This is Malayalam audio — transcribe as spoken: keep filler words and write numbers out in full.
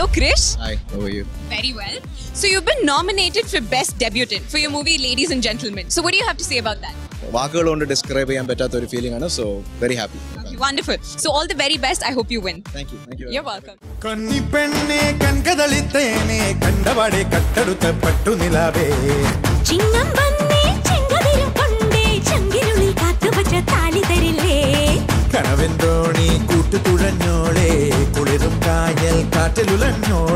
Krish. Hi, how are you? Very well. So you've been nominated for Best Debutant for your movie Ladies and Gentlemen. So what do you have to say about that? വാക്കുകൾ കൊണ്ട് ഡിസ്ക്രൈബ് ചെയ്യാൻ പറ്റാത്ത ഒരു ഫീലിംഗ് ആണ്. So very happy. Wonderful. So all the very best. I hope you win. Thank you. Thank you. You're welcome. കന്നി പെണ്ണേ കൺകദളിത്തേനെ കണ്ടവടെ കട്ടെടുത്ത പട്ടു നിലാവേ ചിങ്ങം വന്നേ ചെങ്കതിരും കൊണ്ടേ ചങ്കിനുള്ളിൽ കാത്തുവച്ച താലി തരില്ലേ കനവെന്തോണി കൂട്ടുതുഴഞ്ഞോളെ കുളിരും കായൽ കാറ്റിലുലഞ്ഞോളെ